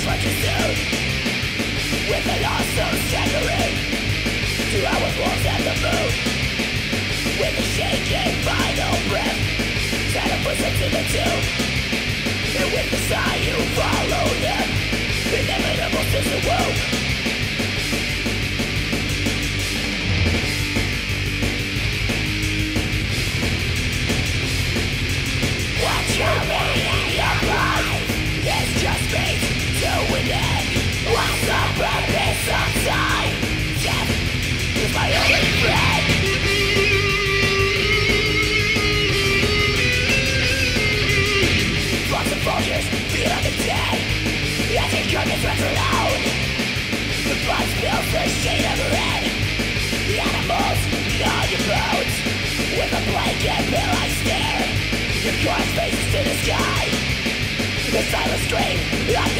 far too soon. With a loss so staggering, 2 hours walks at the moon. With a shaking final breath, Santa puts him to the tomb. And with the sigh you follow them, inevitable since the womb. What you mean in your life is just means to an end. What's the purpose of time? Death is my only friend. Flocks of vultures feed on the dead as your carcass runs around. The blood spills the shade of red. The animals gnaw your bones. With a blanket bill I stare. Your corpse faces to the sky. The silent scream of